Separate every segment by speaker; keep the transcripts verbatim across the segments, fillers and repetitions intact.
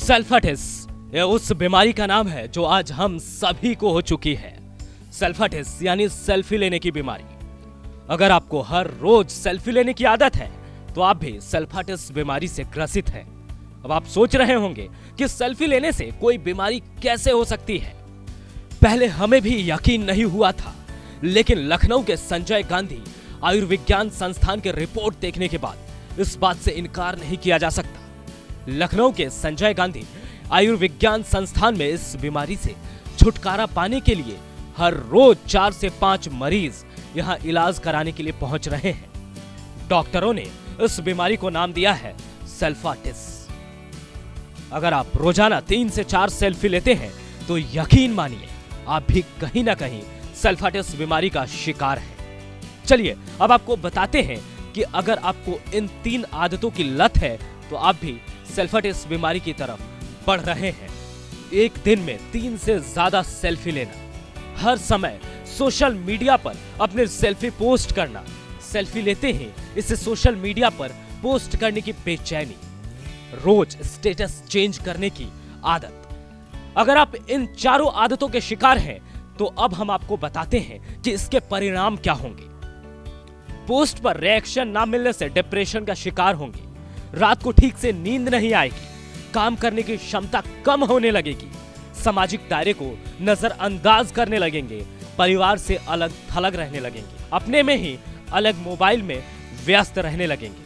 Speaker 1: सेल्फिटिस ये उस बीमारी का नाम है जो आज हम सभी को हो चुकी है। सेल्फिटिस यानी सेल्फी लेने की बीमारी। अगर आपको हर रोज सेल्फी लेने की आदत है तो आप भी सेल्फिटिस बीमारी से ग्रसित हैं। अब आप सोच रहे होंगे कि सेल्फी लेने से कोई बीमारी कैसे हो सकती है। पहले हमें भी यकीन नहीं हुआ था, लेकिन लखनऊ के संजय गांधी आयुर्विज्ञान संस्थान के रिपोर्ट देखने के बाद इस बात से इनकार नहीं किया जा सकता। लखनऊ के संजय गांधी आयुर्विज्ञान संस्थान में इस बीमारी से छुटकारा पाने के लिए हर रोज चार से पांच मरीज यहां इलाज कराने के लिए पहुंच रहे हैं। डॉक्टरों ने इस बीमारी को नाम दिया है सेल्फिटिस। अगर आप रोजाना तीन से चार सेल्फी लेते हैं तो यकीन मानिए आप भी कहीं ना कहीं सेल्फिटिस बीमारी का शिकार हैं। चलिए अब आपको बताते हैं कि अगर आपको इन तीन आदतों की लत है तो आप भी सेल्फिटिस बीमारी की तरफ बढ़ रहे हैं। एक दिन में तीन से ज्यादा सेल्फी लेना, हर समय सोशल मीडिया पर अपने सेल्फी पोस्ट करना, सेल्फी लेते ही इसे सोशल मीडिया पर पोस्ट करने की बेचैनी, रोज स्टेटस चेंज करने की आदत। अगर आप इन चारों आदतों के शिकार हैं तो अब हम आपको बताते हैं कि इसके परिणाम क्या होंगे। पोस्ट पर रिएक्शन ना मिलने से डिप्रेशन का शिकार होंगे, रात को ठीक से नींद नहीं आएगी, काम करने की क्षमता कम होने लगेगी, सामाजिक दायरे को नजरअंदाज करने लगेंगे, परिवार से अलग थलग रहने लगेंगे, अपने में ही अलग मोबाइल में व्यस्त रहने लगेंगे।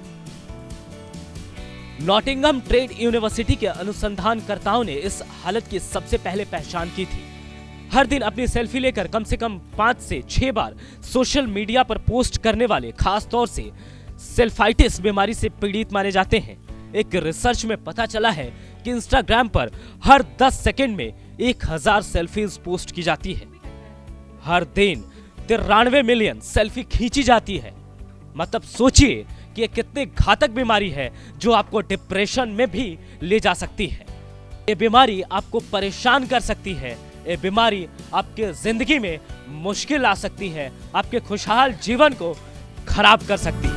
Speaker 1: नॉटिंघम ट्रेड यूनिवर्सिटी के अनुसंधानकर्ताओं ने इस हालत की सबसे पहले पहचान की थी। हर दिन अपनी सेल्फी लेकर कम से कम पांच से छह बार सोशल मीडिया पर पोस्ट करने वाले खास तौर से सेल्फिटिस बीमारी से पीड़ित माने जाते हैं। एक रिसर्च में पता चला है कि इंस्टाग्राम पर हर दस सेकंड में एक हजार सेल्फीज पोस्ट की जाती है। हर दिन तिरानवे मिलियन सेल्फी खींची जाती है। मतलब सोचिए कि ये कितनी घातक बीमारी है जो आपको डिप्रेशन में भी ले जा सकती है। ये बीमारी आपको परेशान कर सकती है। ये बीमारी आपके जिंदगी में मुश्किल ला सकती है, आपके खुशहाल जीवन को खराब कर सकती है।